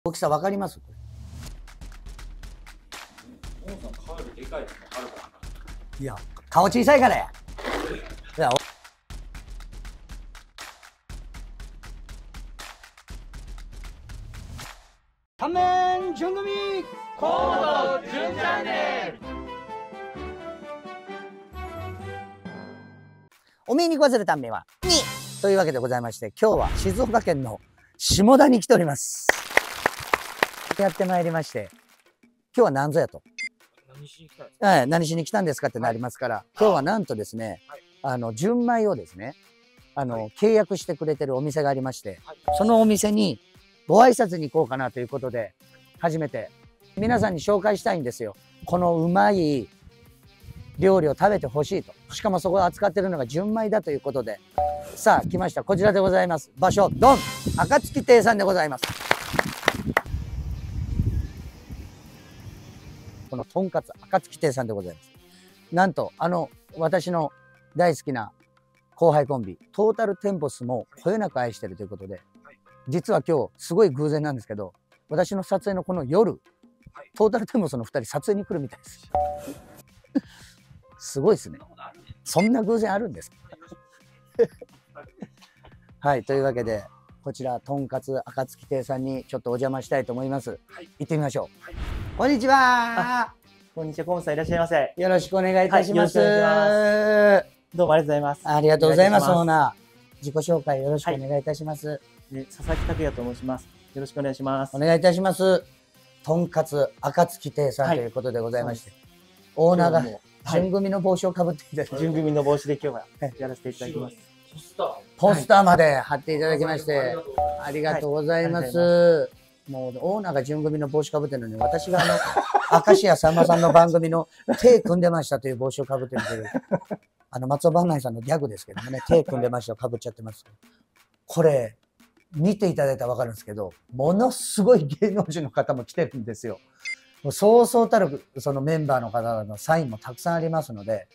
大きさわかります？ モンさん顔よりでかいのもあるからな。 いや、顔小さいからや。いや、タンメン順組コード順チャンネル。 お見に食わせるタンメンは2というわけでございまして、今日は静岡県の下田に来ております。やってまいりまして、今日は何ぞやと。 何しに来たんですか？ 何しに来たんですかってなりますから、今日はなんとですね、純米をですね、契約してくれてるお店がありまして、そのお店にご挨拶に行こうかなということで、初めて皆さんに紹介したいんですよ。このうまい料理を食べてほしいと。しかもそこを扱ってるのが純米だということで、さあ来ました。こちらでございます。場所、ドン！暁亭さんでございます。このとんかつ暁亭さんでございます。なんと私の大好きな後輩コンビトータルテンボスもこよなく愛してるということで、実は今日すごい偶然なんですけど、私の撮影のこの夜、トータルテンボスの2人撮影に来るみたいです。すごいですね。そんな偶然あるんですか？はい、というわけでこちらとんかつ暁亭さんにちょっとお邪魔したいと思います。行ってみましょう。こんにちは。 こんにちは、コンさんいらっしゃいませ。 よろしくお願いいたします。 はい、よろしくお願いします。どうもありがとうございます。 ありがとうございます。 お願いいたします。 オーナー、自己紹介よろしくお願いいたします。 佐々木拓也と申します。よろしくお願いします。 お願いいたします。とんかつ暁亭さんということでございまして、オーナーが順組の帽子をかぶっていただいて、 順組の帽子で今日はやらせていただきます。 ポスターまで貼っていただきまして、ありがとうございます。もうオーナーが順組の帽子かぶってるのに、私が明石家さんまさんの番組の手組んでましたという帽子をかぶってるという、松尾伴内さんのギャグですけどもね、手組んでましたをかぶっちゃってます。これ、見ていただいたらわかるんですけど、ものすごい芸能人の方も来てるんですよ。もうそうそうたるそのメンバーの方々のサインもたくさんありますので、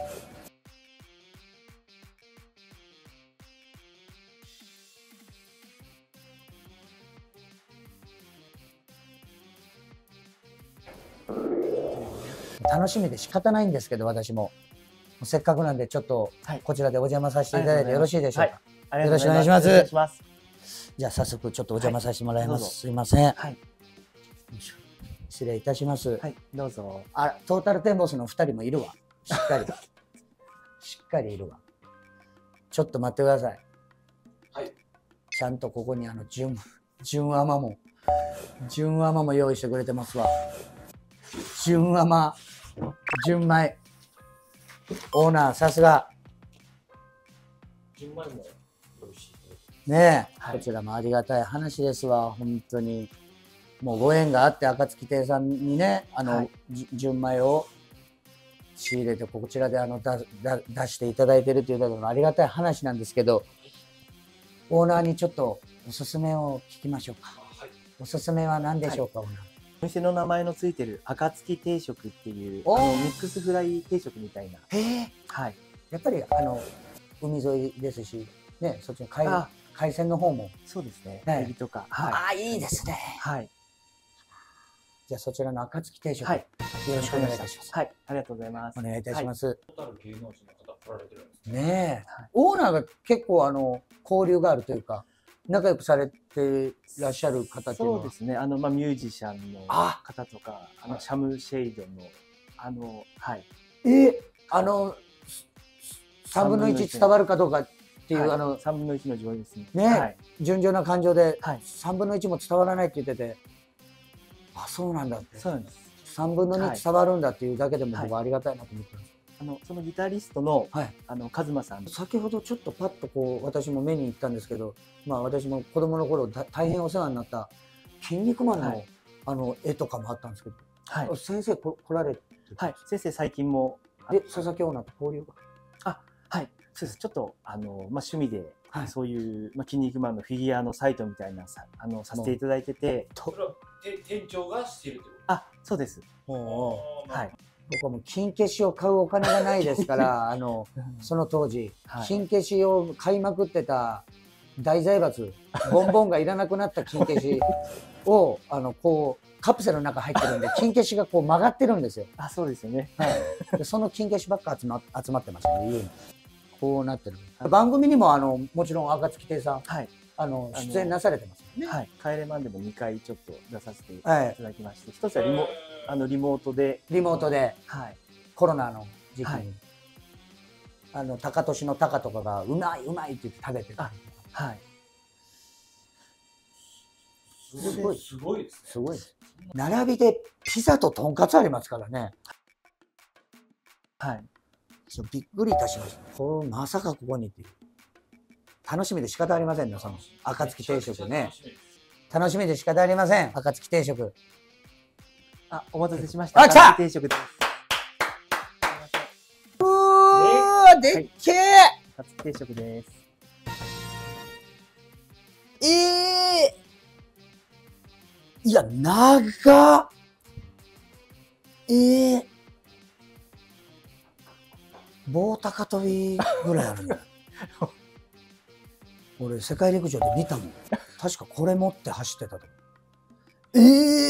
楽しみで仕方ないんですけど、私もせっかくなんでちょっとこちらでお邪魔させていただいてよろしいでしょうか。よろしくお願いします。じゃあ早速ちょっとお邪魔させてもらいます。すいません。失礼いたします。 はい、どうぞ。 トータルテンボスの2人もいるわ。しっかりしっかりいるわ。ちょっと待ってください。 はい。 ちゃんとここに純甘も用意してくれてますわ。純甘、純米。オーナー、さすが。 純米も美味しい。 ねえ、こちらもありがたい話ですわ、本当に。もうご縁があって、暁亭さんにね、純米を仕入れて、こちらで出していただいてるというのもありがたい話なんですけど、オーナーにちょっとおすすめを聞きましょうか。おすすめは何でしょうか、オーナー。 お店の名前のついてる暁定食っていうミックスフライ定食みたいな。 へえ。はい。やっぱり海沿いですし、ね、そっちの海鮮の方も。 そうですね。 エビとか。 いいですね。 はい。 じゃあそちらの暁定食、よろしくお願いいたします。 はい、ありがとうございます。 お願いいたします。 芸能人の方来られてるんですねえ。オーナーが結構交流があるというか、仲良くされていらっしゃる方っていうのは。 そうですね。ミュージシャンの方とか、シャムシェイドの、はい。 3分の1伝わるかどうかっていう、 3分の1の情ですね。 ね、純情な感情で、3分の1も伝わらないって言ってて、そうなんだって。 そうなんです。 3分の2伝わるんだっていうだけでも僕はありがたいなと思ってます。 そのギタリストの、カズマさん。 先ほどちょっとパッとこう、私も目に行ったんですけど、私も子供の頃大変お世話になった筋肉マンの絵とかもあったんですけど、先生来られて。 はい、先生最近も。 佐々木オーナーと交流が。 はい、そうです。ちょっと趣味でそういう筋肉マンのフィギュアのサイトみたいなさせていただいてて。 それは店長がしてるってこと？ そうです。 はい。僕はもう金消しを買うお金がないですから、その当時、金消しを買いまくってた大財閥、ボンボンがいらなくなった金消しを、こう、カプセルの中入ってるんで、金消しがこう曲がってるんですよ。 あ、そうですよね。 はい。でその金消しばっか集まってましたね、家に。こうなってる。番組にも、もちろん、暁亭さん、 はい。 出演なされてますよね。 はい。帰れマンでも2回ちょっと出させていたはいだきまして、一つはリモートで、 リモートで、 はい。 コロナの時期はいに、高年の高とかが、うまいうまいって言って食べてたりとか。 はい。 すごいですね。 すごいです。並びでピザととんかつありますからね。 はい。 びっくりいたしました。まさかここにっていう。楽しみで仕方ありませんね、その暁定食ね。楽しみで仕方ありません、暁定食。 あ、お待たせしました。 あ、来た！ 定食です。 うー、でっけえ！ 暁定食です。 いや、長っ！棒高跳びぐらいあるね。俺、世界陸上で見たもん。確かこれ持って走ってたと思う。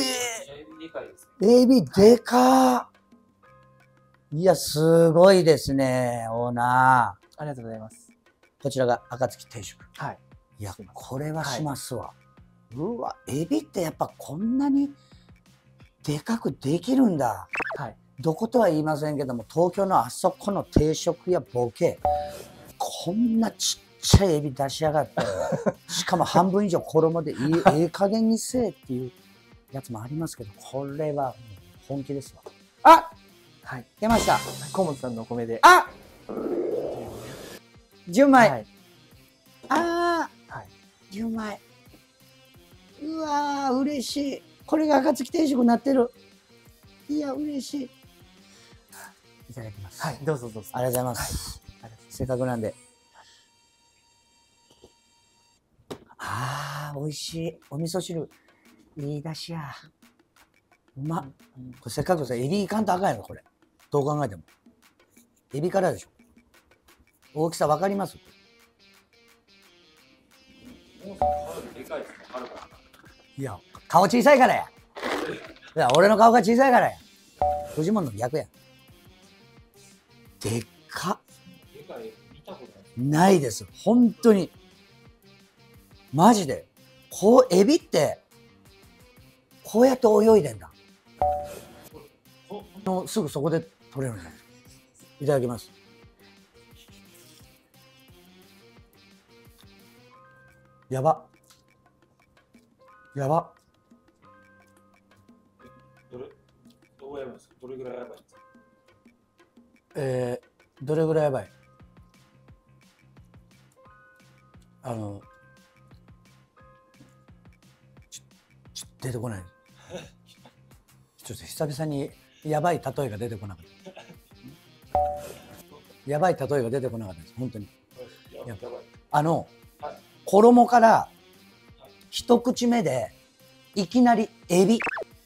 エビでかー！いや、すごいですね、オーナー。 ありがとうございます。 こちらが暁定食。 はい。 いや、これはしますわ。うわ、エビってやっぱこんなにでかくできるんだ。 はい。 どことは言いませんけども、東京のあそこの定食やボケ、こんなちっちゃいエビ出しやがって、しかも半分以上衣でええ加減にせえっていうやつもありますけど、これは本気ですわ。あ！ はい。 出ました。 河本さんのお米で。 あ！純米。 はい。 あー、 はい。 純米。うわー、嬉しい。これが暁定食になってる。いや、嬉しい。いただきます。 はい。どうぞどうぞ。 ありがとうございます。せっかくなんで。あー、美味しい。お味噌汁。いいだしや。うまっ。これせっかくさ、エビいかんとあかんやろ、これ。どう考えても。エビからでしょ。大きさわかります？いや、顔小さいからや。いや、俺の顔が小さいからや。フジモンの逆や。でっか。ないです。本当に。マジで。エビって、こうやって泳いでんだ。すぐそこで取れるんだ。いただきます。やば。やば。 どうやりますか？どれぐらいやばいんですか？ どれぐらいやばい？出てこない。ちょっと久々にやばい例えが出てこなかった。やばい例えが出てこなかったです。本当に。 やばい。 衣から一口目でいきなりエビ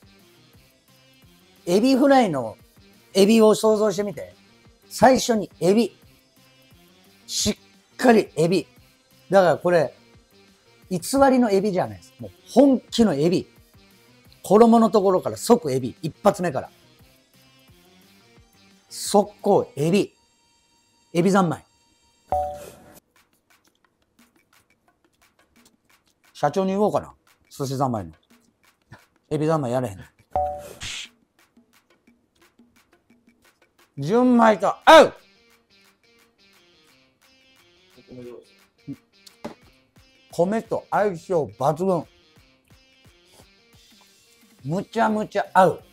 フライのエビを想像してみて。最初にエビ。しっかりエビ。だからこれ、偽りのエビじゃないです。もう本気のエビ。衣のところから即エビ。一発目から。速攻エビ。エビ三昧。社長に言おうかな。寿司三昧の。エビ三昧やれへん。純米と合う！米と相性抜群。むちゃむちゃ合う。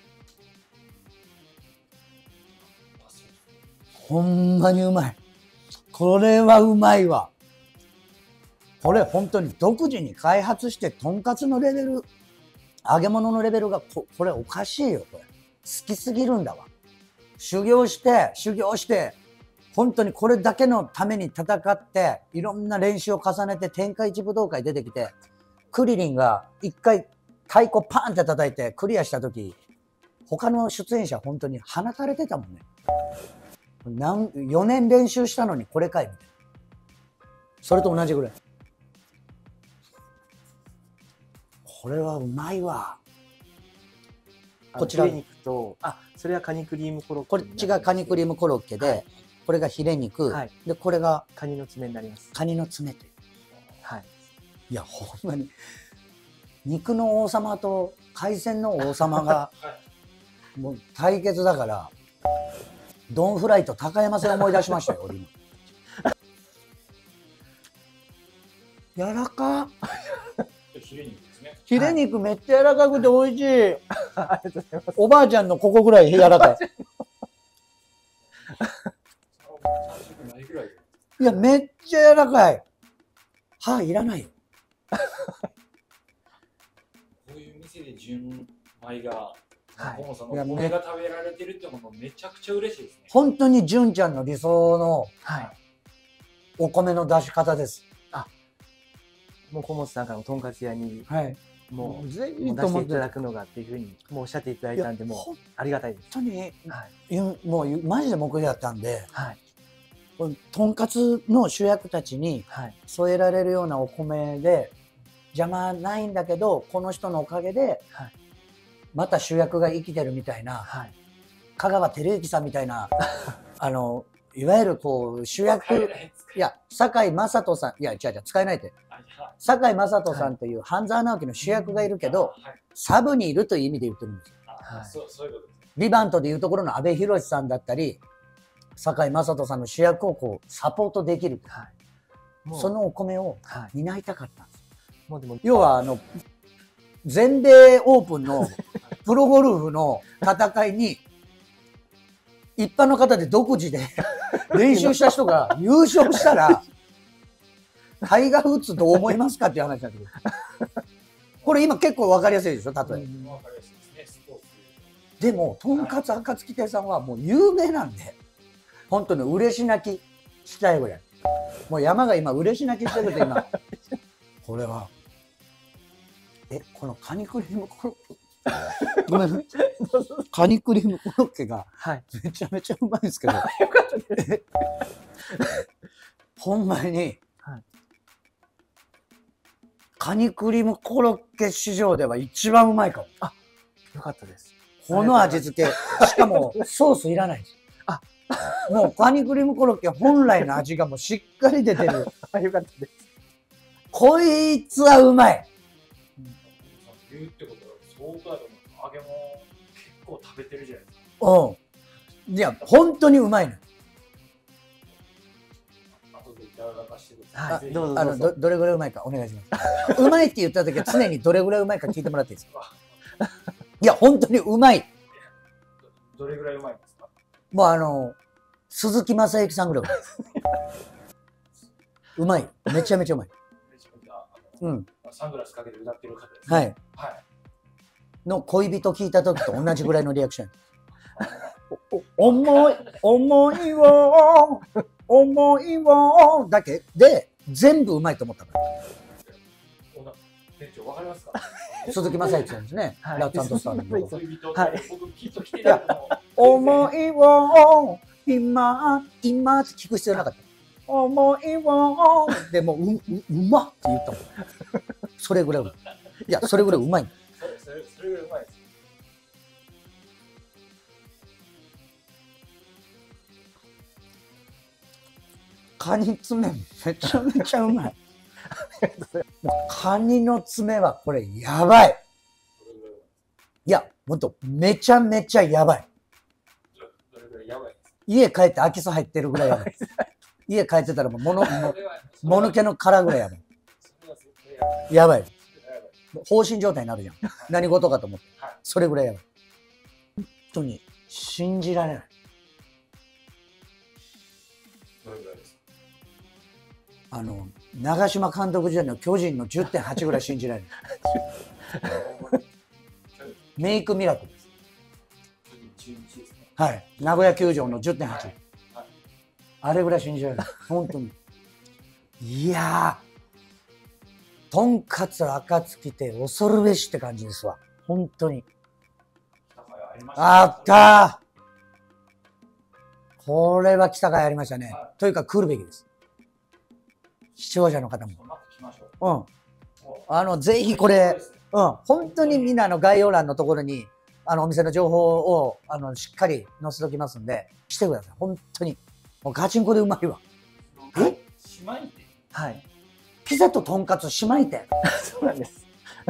ほんまにうまい。これはうまいわ。これ本当に独自に開発して、とんかつのレベル、揚げ物のレベルがこれおかしいよ、これ。好きすぎるんだわ。修行して、本当にこれだけのために戦って、いろんな練習を重ねて天下一武道会出てきて、クリリンが一回太鼓パーンって叩いてクリアした時、他の出演者本当に放たれてたもんね。4年練習したのにこれかいみたいな。それと同じぐらい。 これはうまいわ。 ここちらちら肉と、それはカニクリームコロッケ。 こっちがカニクリームコロッケで、 はいこれがヒレ肉、 はいで、これがカニの爪になります。 カニの爪という。 はい。 いや、ほんまに、肉の王様と海鮮の王様が、もう対決だから、ドンフライと高山戦思い出しましたよ、俺今。柔らか。 ヒレ肉ですね。 ヒレ肉めっちゃ柔らかくて美味しい。 ありがとうございます。 おばあちゃんのここぐらい柔らかい。 ないぐらい。 いや、めっちゃ柔らかい。歯いらないよ。 こういう店で純米が、 はい河野さんのお米が食べられてるってことめちゃくちゃ嬉しいですね。 本当に純ちゃんの理想のはい。 お米の出し方です。 もう小本さんからもとんかつ屋に、 はい。 もう、 ぜもう出していただくのがっていうふうに、もうおっしゃっていただいたんで、もう、ありがたいです。 本当に、 はい。 もうマジで目標だったんで、 はい。 このとんかつの主役たちにはい。 添えられるようなお米で邪魔ないんだけど、この人のおかげではい。 また主役が生きてるみたいな、 はい。 香川照之さんみたいないわゆるこう主役、いや堺雅人さん、いや違う違う、使えないって堺雅人さんという半沢直樹の主役がいるけど、サブにいるという意味で言ってるんですよ。 そういうことですね。 ビバントでいうところの阿部寛さんだったり堺雅人さんの主役をこうサポートできる、 はい。もうそのお米をはい。 担いたかったんです。 もうでも、 要は全米オープンのプロゴルフの戦いに一般の方で独自で練習した人が優勝したらタイガー・ウッズどう思いますかっていう話なんだけど、これ今結構わかりやすいでしょ、例え。 わかりやすいですね。スポーツ。 でもとんかつ暁亭さんはもう有名なんで、本当に嬉し泣きしたいぐらい。もう山が今嬉し泣きしてるって今これはこのカニクリームコロッケごめんなさい、カニクリームコロッケがはい。 めちゃめちゃうまいんですけどよかったです。 ほんまに、 はい。 カニクリームコロッケ市場では一番うまいかも。 よかったです。 この味付け、しかもソースいらないです。もうカニクリームコロッケ本来の味がもうしっかり出てる。 よかったです。 こいつはうまい。 言うってことは相当だと思う。揚げも結構食べてるじゃないですか。 うん。いや、本当にうまいの。 後で柔らかしてください。 はい。 ぜひどうぞどうぞ。 どれぐらいうまいかお願いします。うまいって言った時は常にどれぐらいうまいか聞いてもらっていいですか。いや、本当にうまい。 どれぐらいうまいんですか。 もう鈴木雅之さんぐらいうまいです。うまい。めちゃめちゃうまい。 めちゃめちゃうん。 サングラスかけて歌ってる方ですね。 はい。 はい。 の恋人聞いた時と同じぐらいのリアクション。思いをだけで全部うまいと思ったから。 店長わかりますか。 鈴木雅之さんですね。 はいラッツ&スターのはい恋人はい僕きっと来てないと思いを今って聞く必要なかった。思いをでもうまっって言ったもん。それぐらい。いや、それぐらいうまい。 それぐらいうまいです。 カニ爪めちゃめちゃうまい。もうカニの爪はこれやばい。いや、ほんとめちゃめちゃやばい。 どれぐらいやばいですか。 家帰って空き巣入ってるぐらいやばい。家帰ってたらもうのけの殻ぐらいやばい。やばい。放心状態になるじゃん。何事かと思って。それぐらいやばい。本当に信じられない。 どれぐらいですか。 長嶋監督時代の巨人の 10.8 ぐらい信じられない。メイクミラクルです。 中日ですね。 はい。名古屋球場の 10.8。あれぐらい信じられない。本当に。いやー、とんかつ暁亭恐るべしって感じですわ。本当に。あったー。これは来たかいありましたね。というか来るべきです。視聴者の方も。うん。ぜひこれ、 本当にみんな概要欄のところに、お店の情報を、しっかり載せときますんで、来てください。本当に。もうガチンコでうまいわ。え？ 姉妹店？ はい。 ピザととんかつ姉妹店。 そうなんです。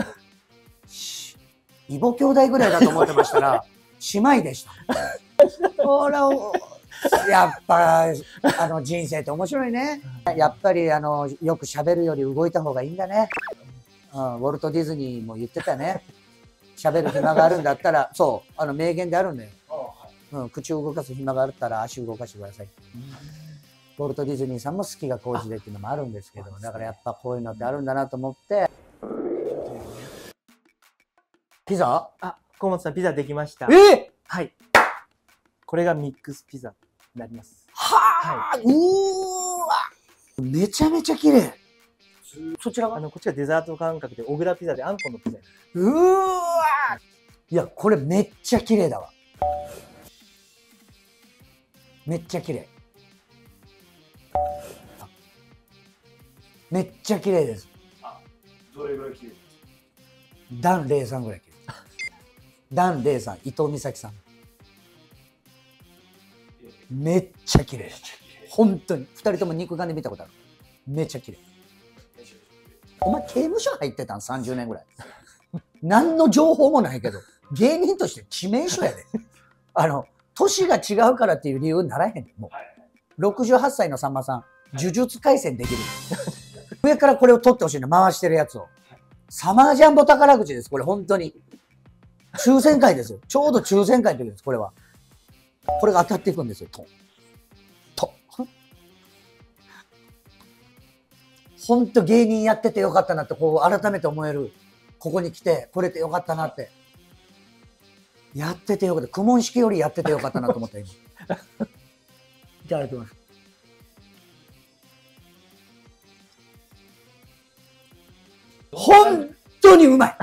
異母兄弟ぐらいだと思ってましたら、姉妹でした。ほら、やっぱ、人生って面白いね。やっぱり、よく喋るより動いた方がいいんだね。ウォルト・ディズニーも言ってたね。喋る暇があるんだったら、そう、名言であるんだよ。口を動かす暇があったら足を動かしてください。ウォルト・ディズニーさんも好きが高じてっていうのもあるんですけど、だからやっぱこういうのってあるんだなと思って。ピザ？ 河本さん、ピザできました。はい。これがミックスピザになります。 はあ、うーわ、めちゃめちゃ綺麗。そちらはこっちはデザート感覚で、小倉ピザであんこのピザです。 うーわ、いや、これめっちゃ綺麗だわ。めっちゃ綺麗。めっちゃ綺麗です。 どれぐらい綺麗？ 段03ぐらい綺麗。段03、伊藤美咲さん。めっちゃ綺麗。本当に。二人とも肉眼で見たことある。めっちゃ綺麗。お前刑務所入ってたん ?30 年ぐらい。何の情報もないけど、芸人として致命傷やで。年が違うからっていう理由にならへん。もう。68歳のさんまさん、呪術廻戦できる。上からこれを取ってほしいの、回してるやつを。サマージャンボ宝くじです、これ本当に。抽選会ですよ。ちょうど抽選会の時です、これは。これが当たっていくんですよ、と。ほんと芸人やっててよかったなって、こう改めて思える。ここに来て、来れてよかったなって。やっててよかった。苦問式よりやっててよかったなと思った、今。じゃあ、ありがとうございます。本当にうまい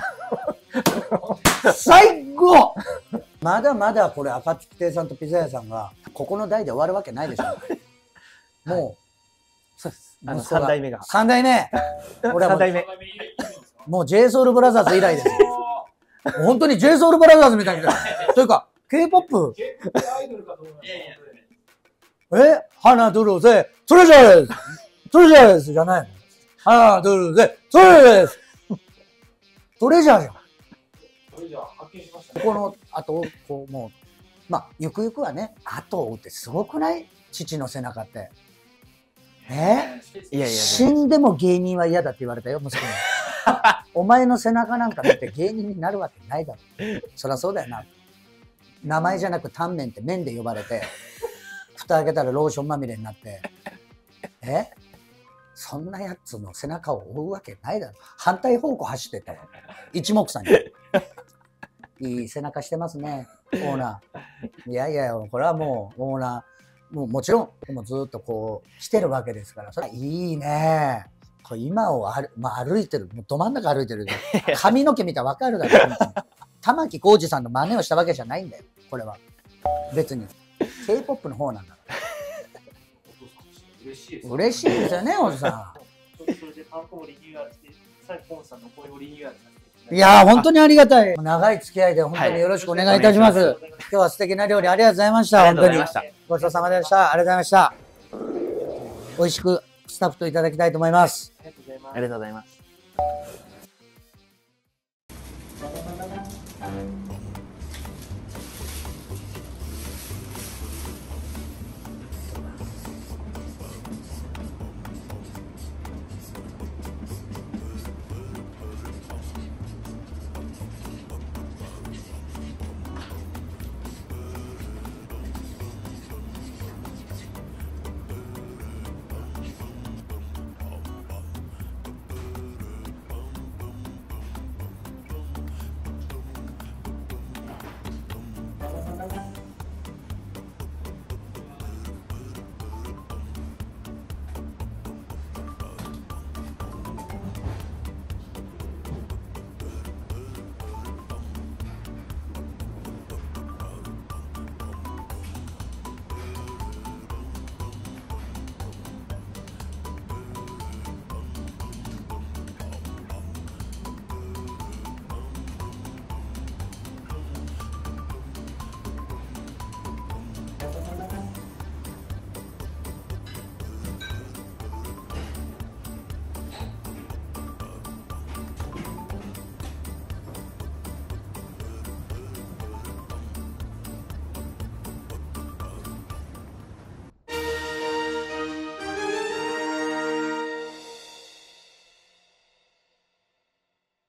最高まだまだこれ、暁亭さんとピザ屋さんが、ここの代で終わるわけないでしょ。もう、 そうです。3代目が。 3代目俺は 3代目。 もう JSOULBROTHERS 以来ですよ。本当に JSOULBROTHERS みたいな。というか、K-POP。 アイドルかと思いました。 花ドルゼ、トレジャーです。トレジャーですじゃないの。花ドルゼ、トレジャーです。トレジャーじゃん。 それじゃあ発見しましたね。 この後、こう、もう、まあ、ゆくゆくはね、後を追うってすごくない？父の背中って。 いやいや、 死んでも芸人は嫌だって言われたよ、息子に。お前の背中なんか見て芸人になるわけないだろ。そりゃそうだよな。名前じゃなくタンメンって麺で呼ばれて、蓋開けたらローションまみれになって、そんなやつの背中を追うわけないだろ。反対方向走ってたわ。一目散に。いい背中してますね、オーナー。いやいや、これはもうオーナー、もちろん、もうずっとこう、来てるわけですから、それはいいね。これ今を歩いてる、もうど真ん中歩いてる。髪の毛見たらわかるだろ、本当に。玉置浩二さんの真似をしたわけじゃないんだよ、これは。別に。K-POP の方なんだから。 嬉しいです。 嬉しいですよね、おじさそれでパン粉もリニューアルして、さらに河本さんの声をリニューアルさせていただきん。いやー、本当にありがたい。長い付き合いで本当によろしくお願いいたします。 はい、 今日は素敵な料理ありがとうございました。本当に。ごちそうさまでした。ありがとうございました。美味しくスタッフといただきたいと思います。 ありがとうございます。